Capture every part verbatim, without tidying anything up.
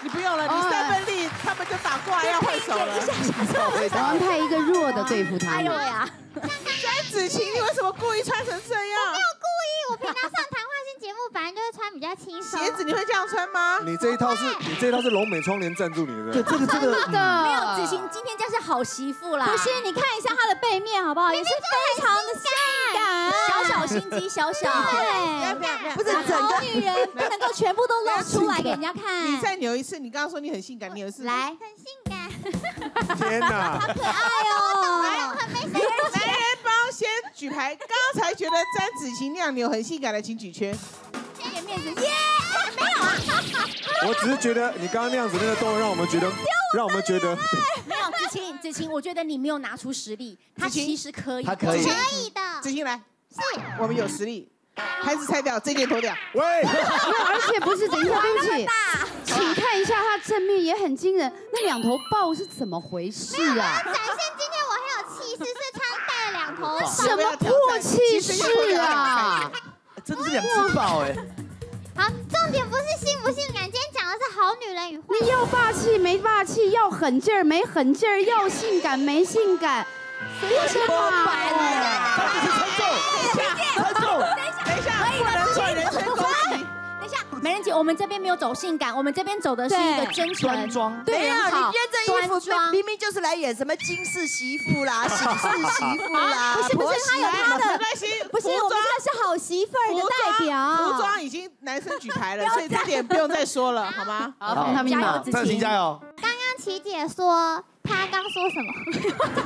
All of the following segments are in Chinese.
你不用了，你三分力，他们就打挂要换手了。 我们派一个弱的对付他。 哎呦呀！ 詹子晴，你为什么故意穿成这样？ 我没有故意，我平常上谈话性节目本来就会穿比较轻松。 鞋子你会这样穿吗？ 你这一套是，你这一套是龙美窗帘赞助你的。 对，这个这个没有子晴，今天就是好媳妇啦。 不是，你看一下她的背面好不好？也是非常的性感， 小小心机，小小。 对， 不是整个女人不能够全部都露出来给人家看。 你再扭一次，你刚刚说你很性感，扭一次。 来，很性感。 天哪！ 可爱哦， 很没男人帮先举牌，刚才觉得詹子晴那样扭很性感的，请举圈。 给面子，耶！没有啊， 我只是觉得你刚刚那样子那个动作，让我们觉得，让我们觉得没有子晴，子晴，我觉得你没有拿出实力，他其实可以， 他可以， 可以的。 子晴来，是我们有实力。孩子拆掉，这件脱掉。 喂， 而且不是，等一下，对不起，请看一下他正面也很惊人，那两头豹是怎么回事啊？ 展现今天我很有气势，是穿戴了两头豹。 什么破气势啊！ 真的是两只豹哎。 好，重点不是性不性感，今天讲的是好女人与坏。 你要霸气没霸气，要狠劲儿没狠劲儿，要性感没性感，谁是他白了？ 他就是参奏，参奏。 等一下，不能做人身攻击。 等一下，美人姐，我们这边没有走性感，我们这边走的是一个真诚、 端庄。 没有，你今天这衣服装明明就是来演什么金氏媳妇啦、喜事媳妇啦， 不是不是，他有他的， 没关系， 不是我们这是好媳妇儿的代表。 服装已经男生举牌了，所以这点不用再说了，好吗？ 好，放他们一马。 赞晴加油！ 刚刚琪姐说，她刚说什么？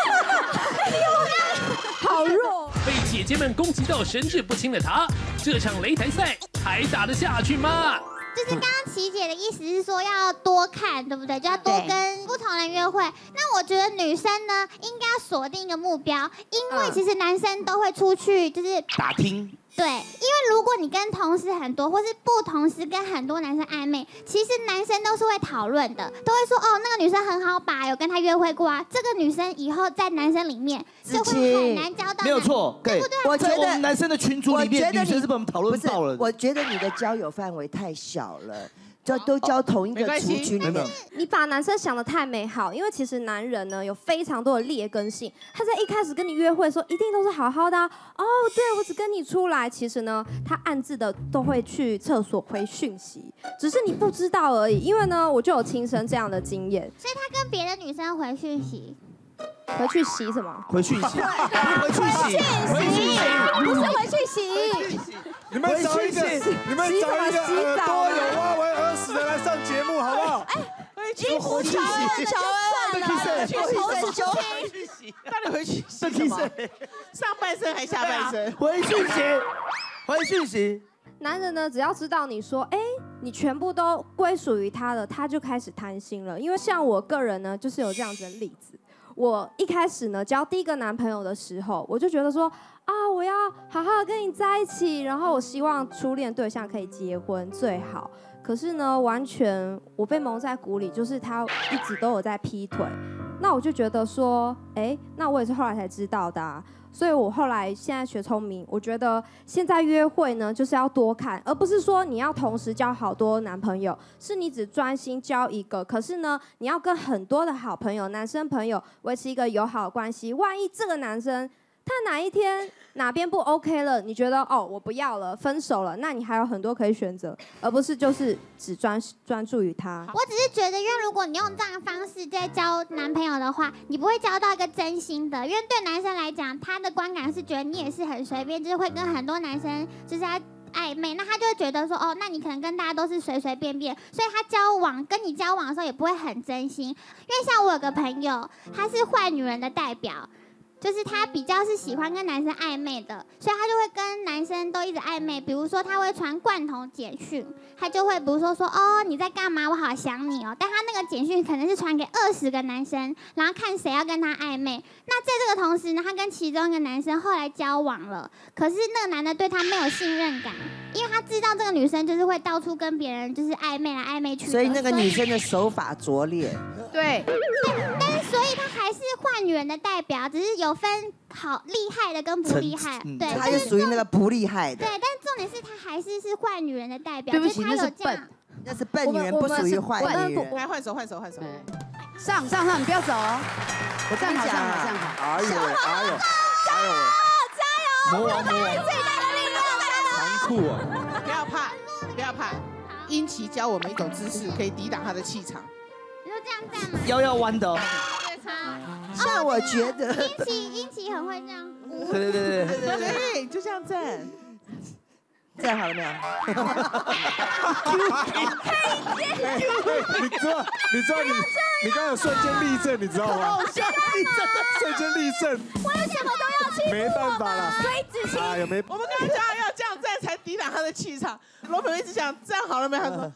好弱。 被姐姐们攻击到神志不清的她，这场擂台赛还打得下去吗？ 就是刚刚琪姐的意思是说要多看，对不对？就要多跟不同人约会。那我觉得女生呢，应该要锁定一个目标，因为其实男生都会出去，就是打听。 对，因为如果你跟同事很多，或是不同时跟很多男生暧昧，其实男生都是会讨论的，都会说哦，那个女生很好把，有跟她约会过啊。这个女生以后在男生里面就会很难交到， 没有错，对不对？我觉得我们男生的群组里面，女生是被我们讨论爆了。 我觉得你的交友范围太小了。就都交同一个族群里面， 你把男生想得太美好，因为其实男人呢有非常多的劣根性。他在一开始跟你约会的时候，一定都是好好的啊。哦，对我只跟你出来，其实呢，他暗自的都会去厕所回讯息，只是你不知道而已。因为呢，我就有亲身这样的经验， 所以他跟别的女生回讯息。 回去洗什么？ 回讯息，回去洗， 回去洗，不是回去洗。 你们找一个，你们找一个耳朵有挖为耳屎的来上节目，好不好？ 回去回去洗， 乔恩， 回去洗， 回去洗，到底回去洗什么？上半身还下半身？ 回讯息，回讯息。 男人呢，只要知道你说，哎，你全部都归属于他了，他就开始贪心了。因为像我个人呢，就是有这样子的例子。我一开始呢交第一个男朋友的时候，我就觉得说啊，我要好好的跟你在一起，然后我希望初恋对象可以结婚最好。可是呢，完全我被蒙在鼓里，就是他一直都有在劈腿。那我就觉得说，哎，那我也是后来才知道的啊。所以我后来现在学聪明，我觉得现在约会呢就是要多看，而不是说你要同时交好多男朋友，是你只专心交一个。可是呢，你要跟很多的好朋友、男生朋友维持一个友好的关系。万一这个男生他哪一天哪边不 OK 了，你觉得哦我不要了，分手了，那你还有很多可以选择，而不是就是只专专注于他。 我只是觉得，因为如果你用这样的方式在交男朋友的话，你不会交到一个真心的。因为对男生来讲，他的观感是觉得你也是很随便，就是会跟很多男生就是他暧昧，那他就会觉得说，哦，那你可能跟大家都是随随便便，所以他交往跟你交往的时候也不会很真心。因为像我有个朋友，他是坏女人的代表。就是他比较是喜欢跟男生暧昧的，所以他就会跟男生都一直暧昧。比如说他会传罐头简讯，他就会比如说说哦你在干嘛，我好想你哦。但他那个简讯可能是传给二十个男生，然后看谁要跟他暧昧。那在这个同时呢，他跟其中一个男生后来交往了，可是那个男的对他没有信任感，因为他知道这个女生就是会到处跟别人就是暧昧来暧昧去的， 所以那个女生的手法拙劣。 对， 但是所以她还是坏女人的代表，只是有分好厉害的跟不厉害。对， 她是属于那个不厉害的。 对，但重点是她还是是坏女人的代表。 对不起， 她有那是笨。 那是笨女人，不属于坏女人。 来换手，换手，换手。 上上上，你不要走哦。我站好，站好，站好。 哎呦，哎呦，哎呦！ 加油！魔王，魔王！ 最大的力量， 残酷啊！ 不要怕，不要怕。英奇教我们一种姿势，可以抵挡他的气场。 你就这样站吗？ 腰要弯的哦。 像我觉得， 英奇，英奇很会这样。 对对对对对对，就这样站。 站好了没有？ 你知道，你知道你你刚刚有瞬间立正，你知道吗？瞬间立正， 我有什么都要欺负没办法了。 所以子晴， 啊，有没？ 我们刚刚讲要这样站才抵挡他的气场。罗美一直讲站好了没有？他说。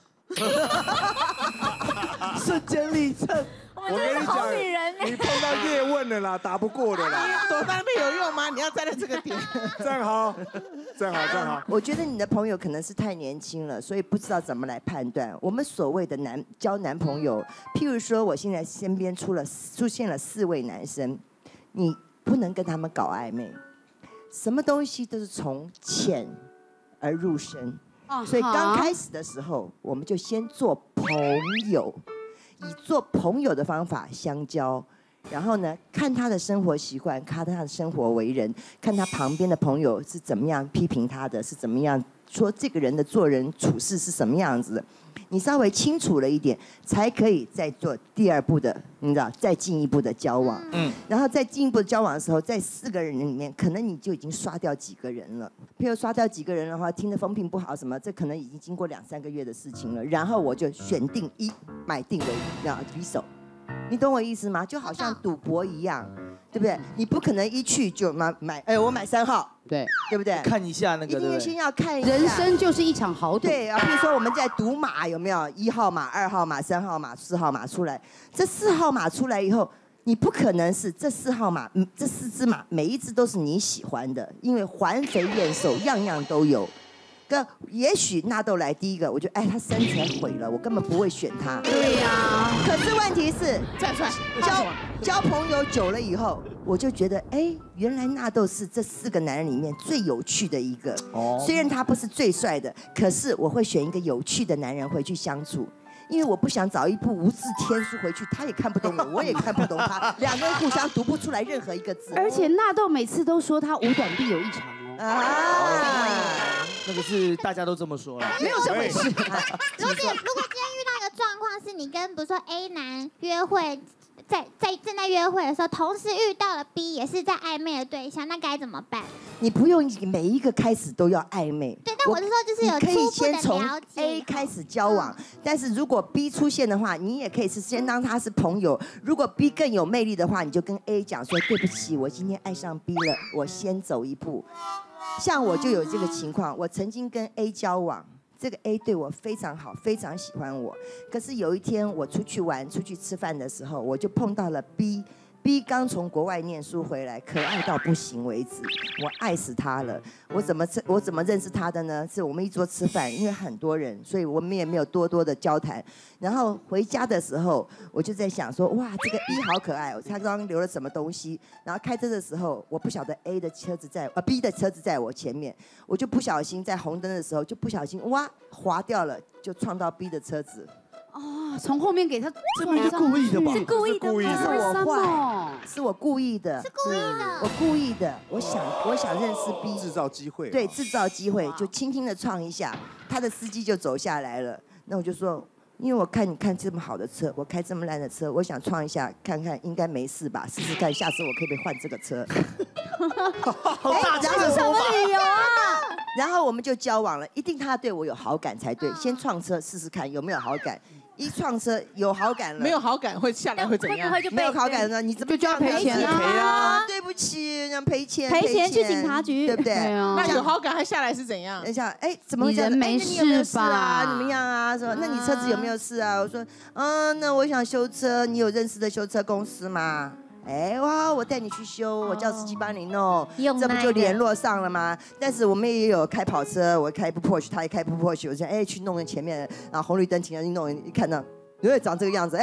瞬间立正。 我跟你讲，你碰到叶问了啦，打不过的啦。 躲在那边有用吗？你要站在这个点。 站好，站好，站好。 我觉得你的朋友可能是太年轻了，所以不知道怎么来判断。我们所谓的男交男朋友，譬如说，我现在身边出了出现了四位男生，你不能跟他们搞暧昧，什么东西都是从浅而入深。所以刚开始的时候，我们就先做朋友。以做朋友的方法相交，然后呢，看他的生活习惯，看他的生活为人，看他旁边的朋友是怎么样批评他的，是怎么样说这个人的做人处事是什么样子的。你稍微清楚了一点，才可以再做第二步的，你知道，再进一步的交往。嗯，然后再进一步的交往的时候，在四个人里面，可能你就已经刷掉几个人了。譬如刷掉几个人的话，听的风评不好什么，这可能已经经过两三个月的事情了。然后我就选定一，买定为啊离手。你懂我意思吗？就好像赌博一样，对不对？你不可能一去就买买，哎，我买三号， 对对不对？ 看一下那个， 一定先要看一下。 人生就是一场豪赌。 对啊，比如说我们在赌马，有没有一号马、二号马、三号马、四号马出来？这四号马出来以后，你不可能是这四号马，嗯，这四只马每一只都是你喜欢的，因为环肥燕瘦，样样都有。个也许纳豆来第一个，我就哎，他身材毁了，我根本不会选他。 对呀、啊。 可是问题是， 站出来交交朋友久了以后，我就觉得，哎，原来纳豆是这四个男人里面最有趣的一个。哦。虽然他不是最帅的，可是我会选一个有趣的男人回去相处。因为我不想找一部无字天书回去，他也看不懂我，我也看不懂他，两个人互相读不出来任何一个字。 而且纳豆每次都说他五短必有一长哦。 啊， 那个是大家都这么说了， 没有这回事。 如果如果今天遇到一个状况，是你跟比如说 A 男约会，在在正在约会的时候，同时遇到了 B 也是在暧昧的对象，那该怎么办？ 你不用每一个开始都要暧昧。 对，但我是说就是有可以初步先从的了解。 A 开始交往，但是如果 B 出现的话，你也可以是先当他是朋友。如果 B 更有魅力的话，你就跟 A 讲说，对不起，我今天爱上 B 了，我先走一步。像我就有这个情况，我曾经跟 A 交往。这个 A 对我非常好，非常喜欢我。可是有一天我出去玩、出去吃饭的时候，我就碰到了 B。B 刚从国外念书回来，可爱到不行为止，我爱死他了。我怎么我怎么认识他的呢？是我们一桌吃饭，因为很多人，所以我们也没有多多的交谈。然后回家的时候，我就在想说，哇，这个 B 好可爱哦，他刚刚留了什么东西？然后开车的时候，我不晓得 A 的车子在呃 B 的车子在我前面，我就不小心在红灯的时候就不小心哇滑掉了，就撞到 B 的车子。 哦，从后面给他， 这不是故意的吧？ 是故意的吗？ 是我坏，是我故意的， 是故意的， 我故意的，我想我想认识 B， 制造机会， 对，制造机会，就轻轻的撞一下，他的司机就走下来了。那我就说，因为我看你看这么好的车，我开这么烂的车，我想撞一下看看，应该没事吧？试试看，下次我可以不可以换这个车？ 好大气的什么理由啊？ 然后我们就交往了，一定他对我有好感才对。先撞车试试看有没有好感。一撞车有好感了， 没有好感会下来会怎样？ 会不会就被没有好感呢？你怎么就要赔钱啊？ 赔啊！ 对不起，让赔钱， 赔钱去警察局， 对不对？ 那有好感还下来是怎样？ 等一下，哎，怎么会这样？ 你人没事吧？ 怎么样啊？说，那你车子有没有事啊？我说，嗯，那我想修车，你有认识的修车公司吗？哎哇，我带你去修，我叫司机帮你弄，这不就联络上了吗？但是我们也有开跑车，我开一部 Porsche， 他也开一部 Porsche， 我就哎去弄前面，然后红绿灯停了，一弄一看到。因为长这个样子，哎，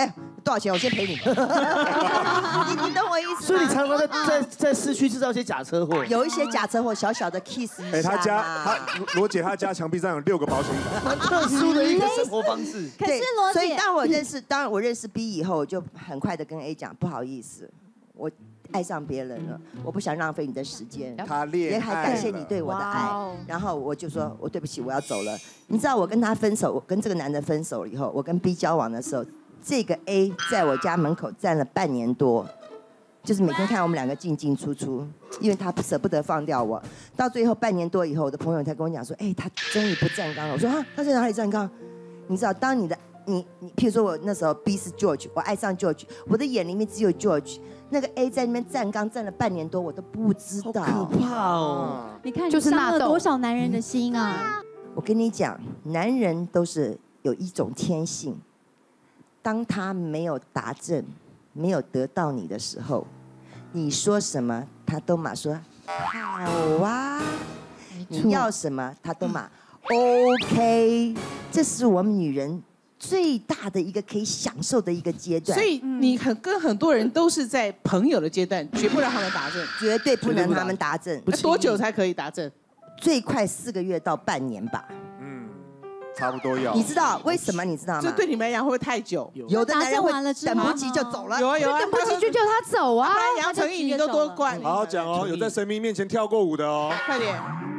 多少钱？我先赔你。你你懂我意思吗？ 所以你常常在在在市区制造一些假车祸， 有一些假车祸，小小的 kiss 一下。 哎，他家他罗姐他家墙壁上有六个保险杆， 蛮特殊的一个生活方式。 可是罗姐， 所以当我认识，当我认识 B 以后，我就很快的跟 A 讲，不好意思，我爱上别人了，我不想浪费你的时间。 他恋爱也还感谢你对我的爱。然后我就说，我对不起，我要走了。你知道我跟他分手，我跟这个男的分手以后，我跟 B 交往的时候，这个 A 在我家门口站了半年多。就是每天看我们两个进进出出，因为他舍不得放掉我。到最后半年多以后，我的朋友才跟我讲说：“哎，他终于不站岗了。”我说：“啊，他在哪里站岗？”你知道，当你的你你，譬如说我那时候 B 是 George， 我爱上 George， 我的眼里面只有 George， 那个 A 在那边站岗站了半年多，我都不知道。 好可怕哦！ 你看， 就是伤了纳豆多少男人的心啊！ 我跟你讲，男人都是有一种天性，当他没有达阵，没有得到你的时候。你说什么，他都马说好啊；你要什么，他都马 OK。这是我们女人最大的一个可以享受的一个阶段。 所以你很跟很多人都是在朋友的阶段，绝不让他们达阵， 绝对不能他们达阵。 那多久才可以达阵？ 最快四个月到半年吧。 嗯，差不多要。 你知道为什么？你知道吗？ 这对你们来讲会不会太久？ 有的男人会等不及就走了。 有啊有啊， 等不及就叫他走啊！ 杨丞琳，你都多管。 好好讲哦，有在神明面前跳过舞的哦。 快点。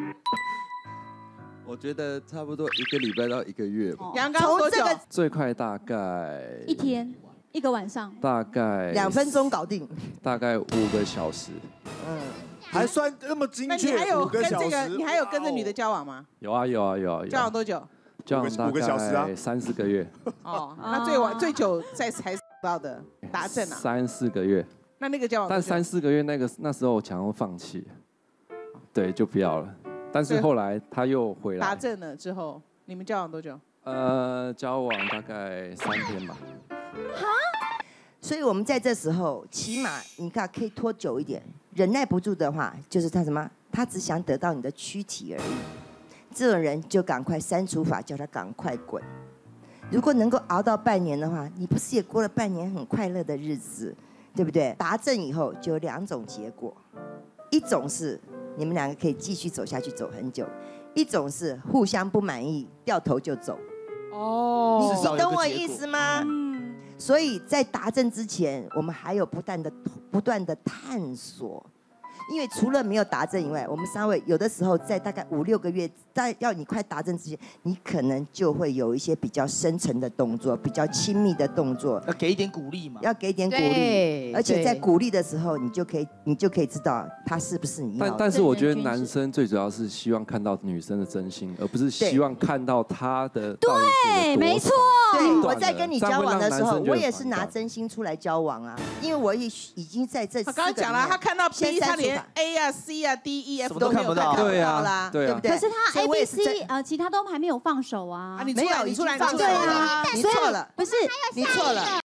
我觉得差不多一个礼拜到一个月吧。 杨刚多久？ 最快大概一天一个晚上， 大概两分钟搞定， 大概五个小时。 嗯，还算那么精确。 那你还有五个小跟这个， 时， 你还有跟着女的交往吗？ 有啊有啊有啊有。 交往多久？ 交往大五个小时啊概三四个月。 哦，那最晚最久在才到的达阵啊？ 三四个月。 那那个交往， 但三四个月那个那时候我想要放弃，对，就不要了。但是后来他又回来。 达阵了之后，你们交往多久？ 呃，交往大概三天吧。 哈？所以我们在这时候，起码你看可以拖久一点。忍耐不住的话，就是他什么？他只想得到你的躯体而已。这种人就赶快删除法，叫他赶快滚。如果能够熬到半年的话，你不是也过了半年很快乐的日子，对不对？达阵以后就有两种结果，一种是你们两个可以继续走下去，走很久；一种是互相不满意，掉头就走。 哦， 你你懂我意思吗？嗯。所以在达阵之前，我们还有不断的不断的探索。因为除了没有达阵以外，我们三位有的时候在大概五六个月，在要你快达阵之前，你可能就会有一些比较深层的动作，比较亲密的动作， 要给一点鼓励嘛， 要给一点鼓励，而且在鼓励的时候，你就可以你就可以知道他是不是你要的。 但但是我觉得男生最主要是希望看到女生的真心，而不是希望看到他的对，没错。 对，我在跟你交往的时候，我也是拿真心出来交往啊，因为我也已经在这。 他刚刚讲了，他看到 B， 他连 A 啊、C 啊、D、E、F 都没有看到， 对啊， 对不对？ 可是他 A、B、C 呃，其他都还没有放手啊。 你没有，你出来， 你错了，你错了， 不是， 你错了。